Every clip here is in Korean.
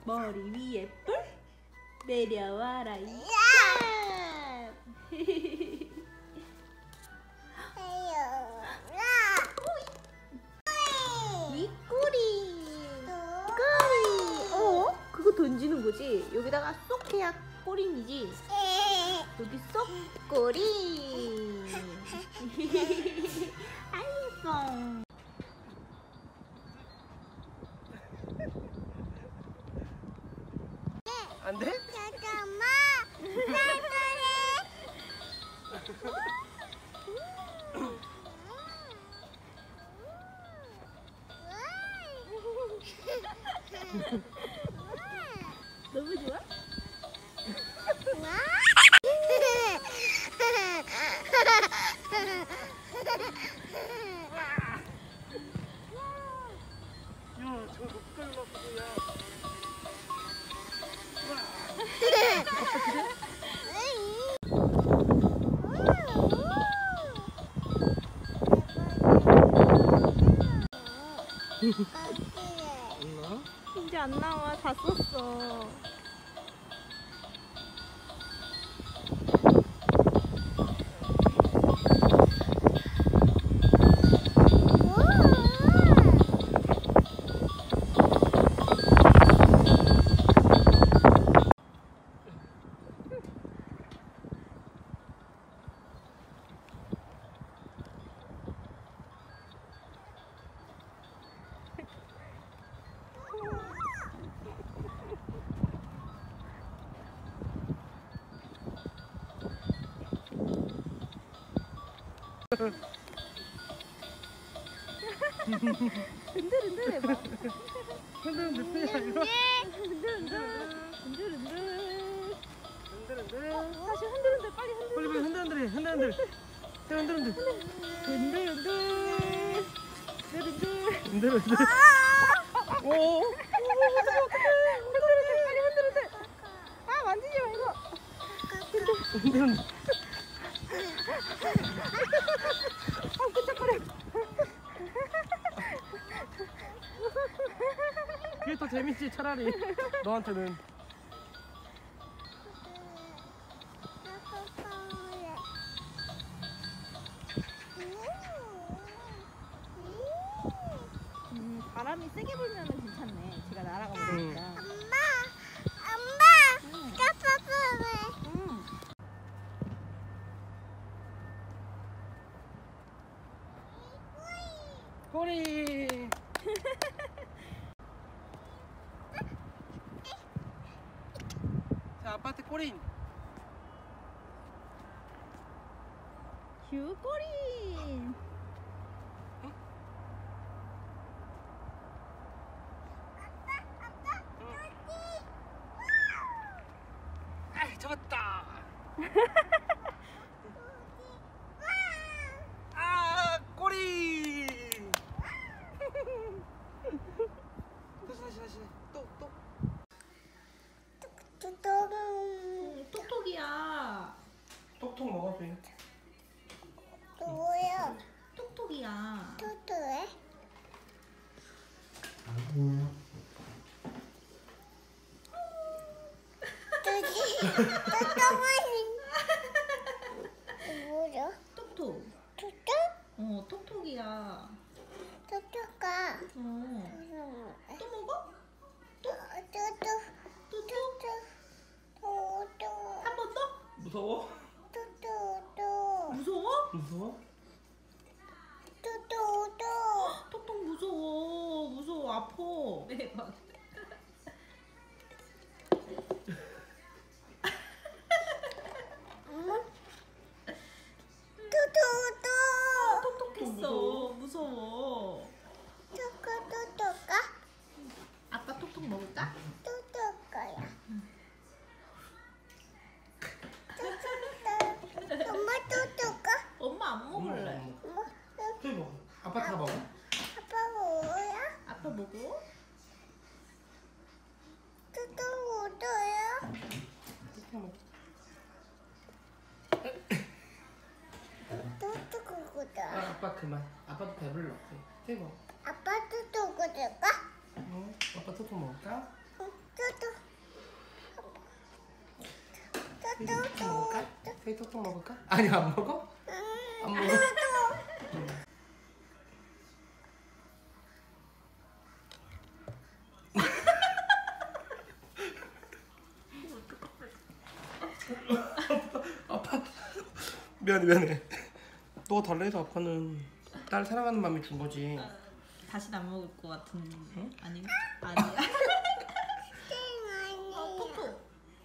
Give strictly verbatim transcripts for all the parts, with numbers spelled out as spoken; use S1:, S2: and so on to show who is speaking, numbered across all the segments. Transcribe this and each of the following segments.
S1: 머리 위에 뿔 내려와라 이 이 꼬리 꼬리 어? 그거 던지는 거지? 여기다가 쏙 해야 꼬리이지? 여기 쏙 꼬리 아 예뻐.
S2: 안 돼?
S3: 잠깐만.
S1: 너무 좋아?
S2: 야, 저 높이까지 갔어, 야.
S1: 이제 안 나와. 다 썼어. 흔들흔들 해봐.
S2: 흔들흔들 빼야 이거.
S1: 흔들흔들 흔들흔들
S2: 흔들흔들.
S1: 다시 흔들흔들 빨리 흔들.
S2: 빨리 빨리 흔들흔들 해. 흔들흔들. 흔들흔들.
S1: 흔들흔들 흔들흔들
S2: 흔들흔들. 오.
S1: 흔들흔들 빨리 흔들흔들. 아 만지지 마 이거.
S2: 흔들흔들.
S1: 아 끈적거려.
S2: 그게 더 재밌지 차라리 너한테는.
S1: 음, 바람이 세게 불면 괜찮네. 제가 날아가 버리니까.
S3: 엄마, 엄마, 까빠빠빠.
S1: 음.
S2: 꼬리. 자, 아빠한테 꼬리.
S1: 휴 꼬리.
S2: 아이, 잡았다. 아, 꼬리. 다시 다시 다시. 또 또.
S3: 뚜껑.
S1: 톡톡이야.
S2: 톡톡 먹어 돼.
S3: 뭐야?
S1: 톡톡이야.
S3: 토토해? 뚜지. 뚜껑은 뭐야?
S1: 톡톡.
S3: 토토?
S1: 어 톡톡이야.
S3: 토토가.
S1: 어. 또 먹어?
S3: 토토.
S1: 또 또?
S3: 토토.
S1: 한 번 더?
S2: 무서워?
S3: 토토.
S1: 무서워?
S2: 무서워?
S3: 토토.
S1: 톡톡 무서워. 무서워. 아파. 대박.
S3: 토토.
S1: 톡톡했어. 무서워.
S3: 토토 토토가?
S1: 아빠 톡톡 먹을까?
S3: 토토가야. 엄마 토토가?
S1: 엄마 안 먹을래.
S3: 엄마
S2: 또 먹어. 아빠 다 먹어.
S3: 아빠 뭐야?
S1: 아빠 먹어?
S3: 토토 뭐야? 토토 그거다.
S2: 아, 아빠 그만. 아빠도 배불러. 또 먹어.
S3: 아빠 토토 그거가?
S2: 응? 아빠 토토 먹을까?
S3: 토토
S2: 톡톡 먹을까? 소희 톡톡 먹을까? 아니 안 먹어? 안 먹어? 아빠 미안해 미안해. 너 달래 해서 아빠는 딸 사랑하는 마음이 준 거지.
S1: 다시는 안 먹을 것 같은데. 응? 아니 아니야. 어, 포포.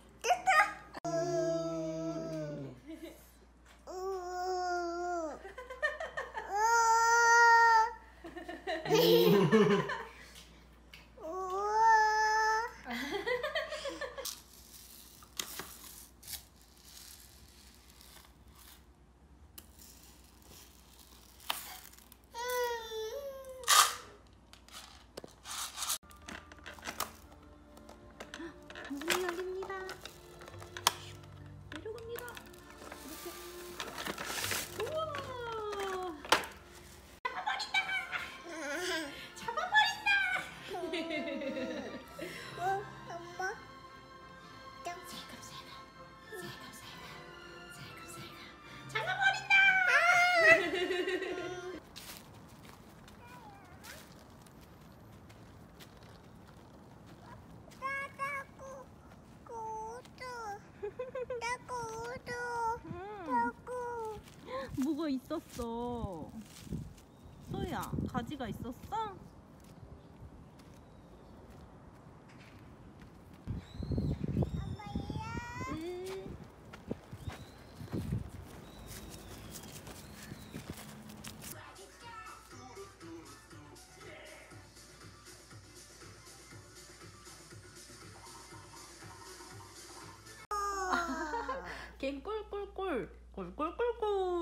S1: 문이 열립니다. 내려갑니다. 이렇게. 우와. 잡아버린다. 잡아버린다.
S3: 어, 엄마.
S1: 살갑살갑. 살갑살갑. 살갑살갑. 잡아버린다.
S3: 따고 고도 따고도
S1: 음.
S3: 따고
S1: 뭐가 있었어? 소희야, 가지가 있었어?
S3: 엄마야.
S1: 응. 걘 꿀꿀꿀 꿀꿀꿀꿀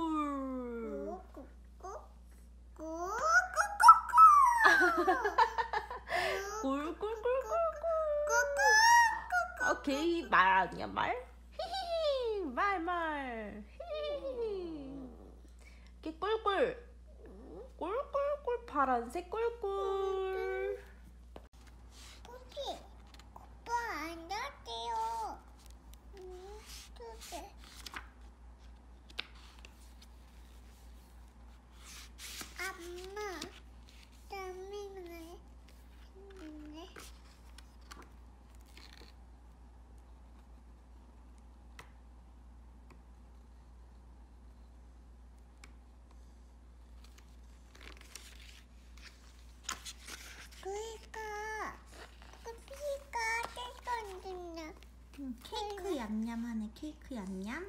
S1: 꿀꿀꿀꿀꿀. 어, 걔 말 아니야 말? 히히히 말말 히히히. 걔 꿀꿀 꿀꿀꿀 파란색 꿀꿀.
S3: 꽃이 오빠 안 났대요. 음, 그래. 엄마, 땀이네. 네. 그러니까 커피가 떼던진다.
S1: 음, 케이크 얌얌하네. 케이크 얌얌.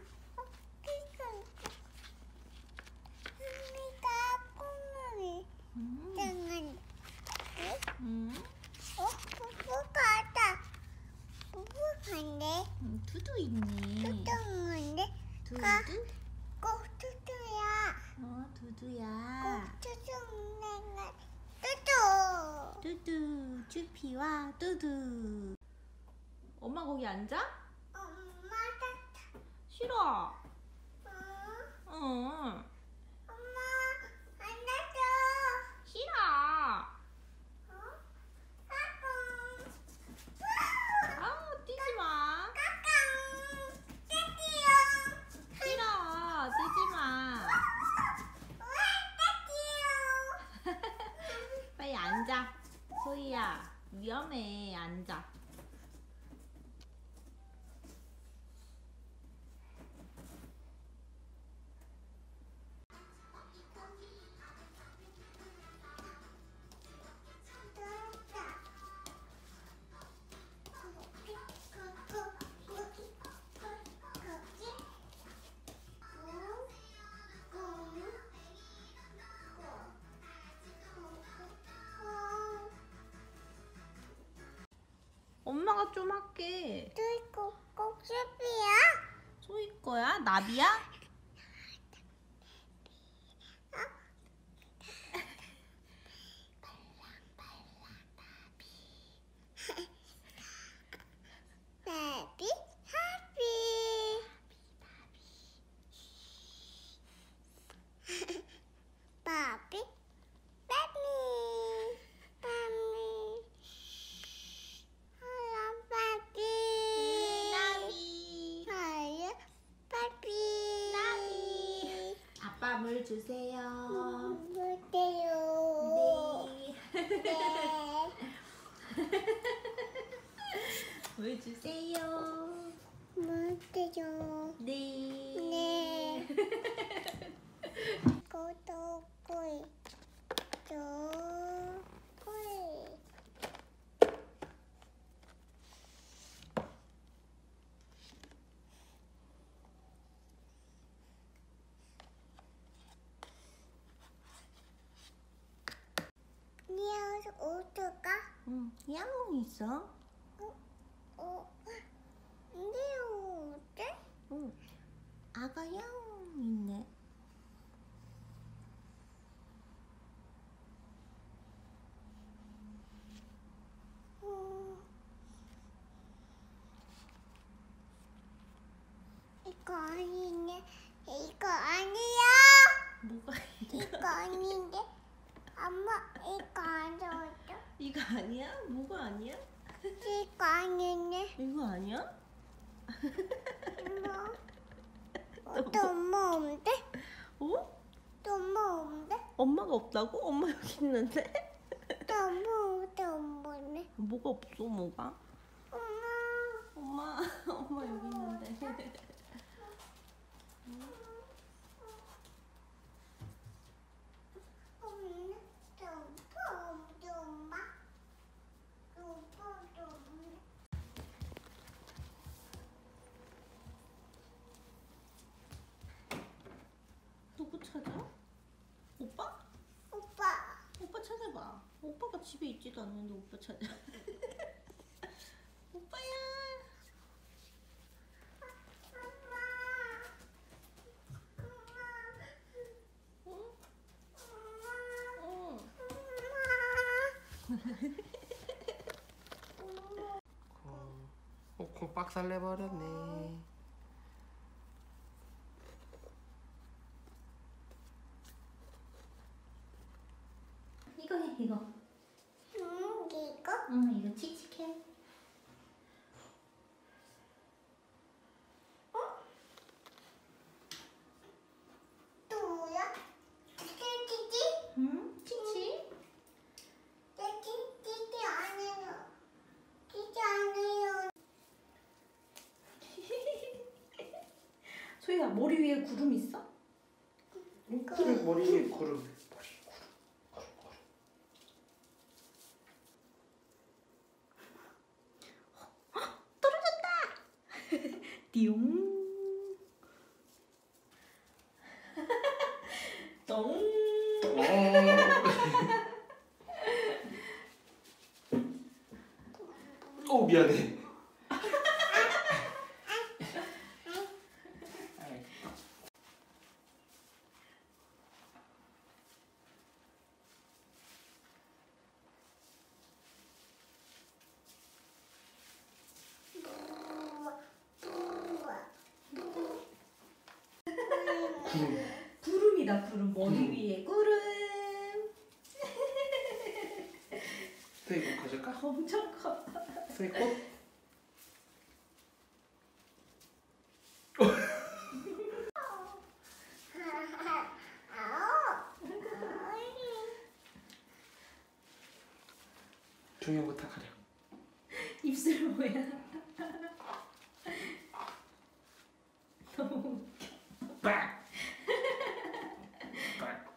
S3: 언니가 꽁무니
S1: 음.
S3: 땡은
S1: 음.
S3: 어? 부부가다 부부간데
S1: 음, 두두 있네.
S3: 뚜뚱한데
S1: 두두?
S3: 꼭 뚜뚜야
S1: 어, 두두야.
S3: 꼭 뚜뚱내가 뚜뚜
S1: 두두, 주피와 두두. 엄마 거기 앉아?
S3: 엄마 다
S1: 싫어.
S3: 어?
S1: 응.
S3: 엄마 안 놔줘
S1: 싫어.
S3: 어? 까꿍
S1: 아우, 뛰지 마.
S3: 까꿍 떼띠요
S1: 싫어. 뛰지 마.
S3: 왜 떼띠요
S1: 빨리 앉아. 소희야, 위험해. 앉아. 엄마가 좀 할게.
S3: 뚜이고 꼭지피야
S1: 소희 거야? 나비야?
S3: 베비 하비 바비 베비 베비 하람 베비
S1: 나비.
S3: 하야
S1: 주세요.
S3: 못해요.
S1: 네.
S3: 네.
S1: 물 주세요.
S3: 못해요.
S1: 네.
S3: 네. 고독구이. 고구이. 니아서 어떨까?
S1: 응. 야옹 있어?
S3: 어, 근데요, 어때?
S1: 응. 아가 야옹 있네.
S3: 어, 이거 아니네. 이거 아니야.
S1: 뭐가
S3: 이거 아닌데. 엄마, 이거 안 좋았어.
S1: 이거 아니야? 뭐가 아니야?
S3: 이거 아니네.
S1: 이거 아니야?
S3: 엄마. 어, 또 엄마 없는데?
S1: 어?
S3: 또 엄마 없는데?
S1: 엄마가 없다고? 엄마 여기 있는데?
S3: 또 엄마 없는데 엄마 없네.
S1: 뭐가 없어? 뭐가?
S3: 엄마.
S1: 엄마, 엄마 여기 있는데.
S3: 없네. 또 오빠 없지, 엄마? 또 오빠도 없네.
S1: 누구 찾아? 오빠?
S3: 오빠.
S1: 오빠 찾아봐. 오빠가 집에 있지도 않는데 오빠 찾아. 오빠야.
S3: 엄마.
S1: 응?
S3: 엄마.
S1: 응.
S3: 엄마.
S2: 어, 콩 빡살 내버렸네.
S1: 이거 해, 이거.
S3: 음, 이거?
S1: 응, 이거 칙칙해.
S3: 또 뭐야? 찌찌찌?
S1: 응? 칙칙.
S3: 찌찌찌찌 안 해요. 찌찌 안 해요.
S1: 소희야, 머리 위에 구름 있어?
S2: 그래, 머리 위에 구름.
S1: 떨어졌다! 띠용. 똥.
S2: 어, 미안해. 구름.
S1: 구름이다, 구름. 머리
S2: 구름.
S1: 위에 구름.
S2: 스테이 꽃 가질까?
S1: 엄청 커.
S2: 스테이 꽃? 중요부터 가려.
S1: 입술 뭐야? 너무
S2: 빡! 빡!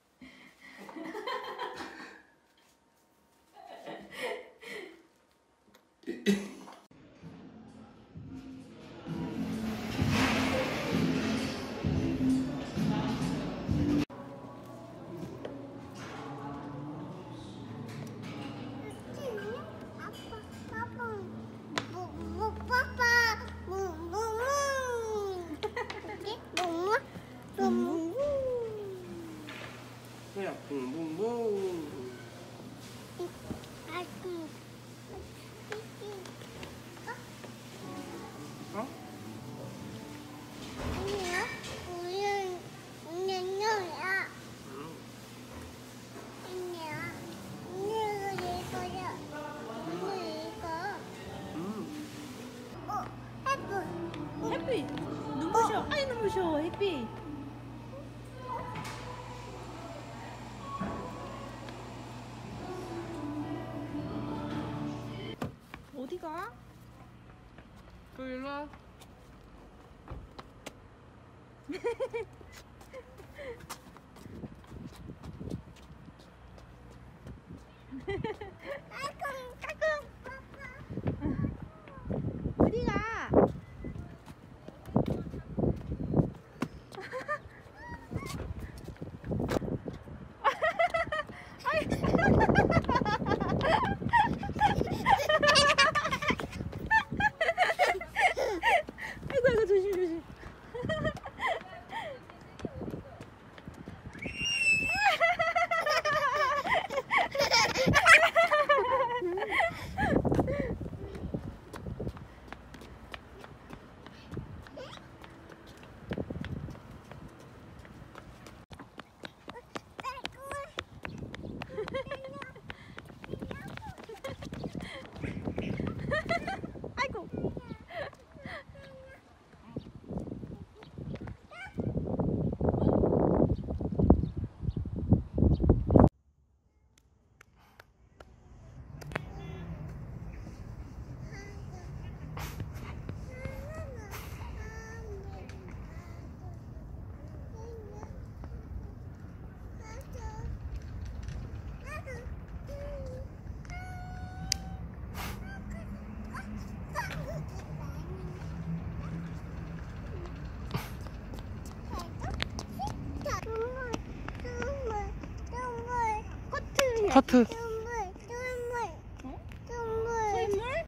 S2: 그냥 붕붕붕. 어? 음.
S1: 햇빛. 눈부셔. 아이 눈부셔. 햇빛. 어디가?
S2: 또 일로 와.
S1: 어디가? 아이고 아이고 조심 조심. 아이고.
S2: 커트.
S3: 동물, 동물,
S1: 어?
S3: 동물.
S1: 물?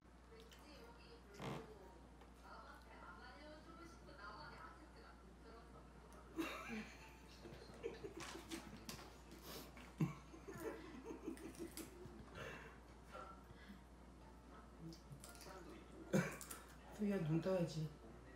S2: 소희야 눈 떠야지.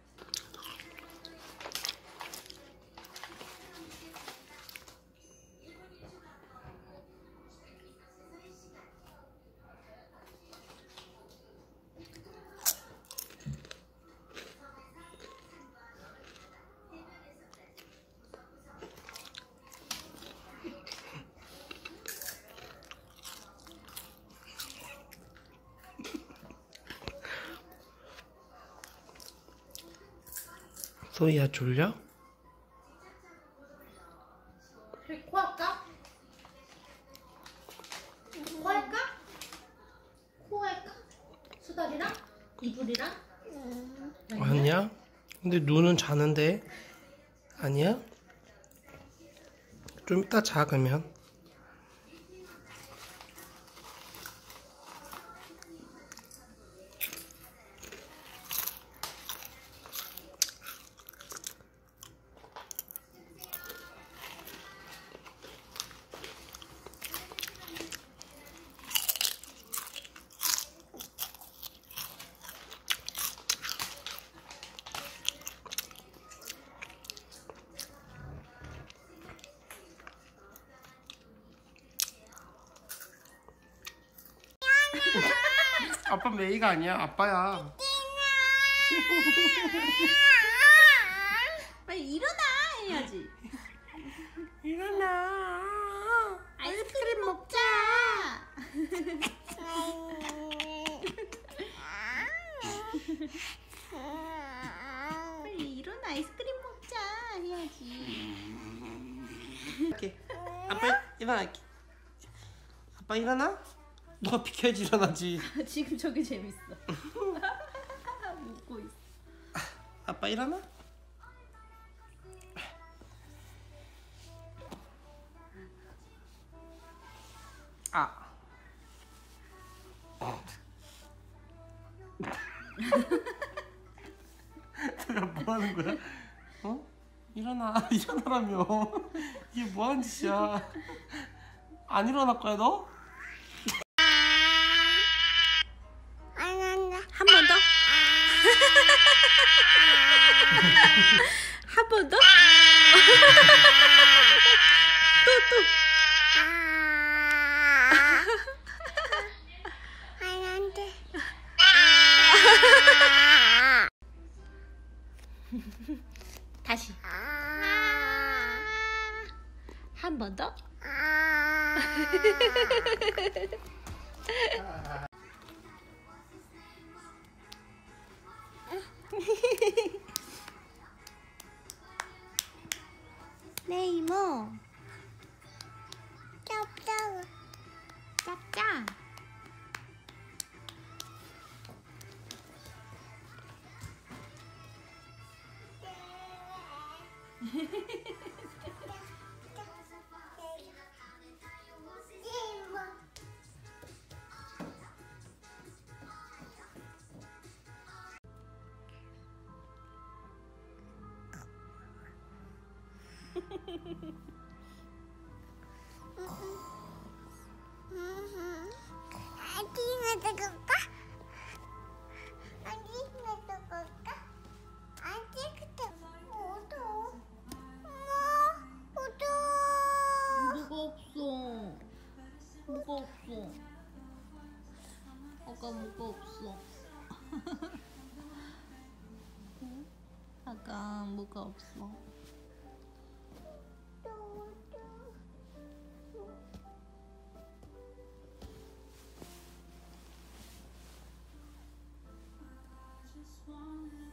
S2: 소희야 졸려?
S4: 코 할까? 코 할까? 코 할까? 수달이랑? 이불이랑?
S2: 아니야? 근데 눈은 자는데? 아니야? 좀 이따 자 그러면. 아빠 메이가 아니야, 아빠야.
S1: 빨리 일어나 해야지.
S2: 일어나.
S1: 아이스크림 먹자. 빨리 일어나 아이스크림 먹자 해야지.
S2: 이렇게. 아빠 일어날게. 아빠 일어나? 너가 비켜야지 일어나지.
S1: 지금 저게 재밌어. 웃고 있어.
S2: 아빠 일어나? 아. 내가 뭐 하는 거야? 어? 일어나, 일어나라며. 이게 뭐 하는 짓이야? 안 일어날 거야, 너?
S3: 안 한다.
S1: 한 번 더? 한 번 더? 또 또.
S3: 안 한다.
S1: 다시. 한 번 더?
S3: 아기가 들어갈까? 아기가 들어갈까? 아기가 어두워. 엄마, 어두워.
S1: 뭐가 없어. 뭐가 없어. 아까 뭐가 없어. 아까 뭐가 없어.
S3: 어두워.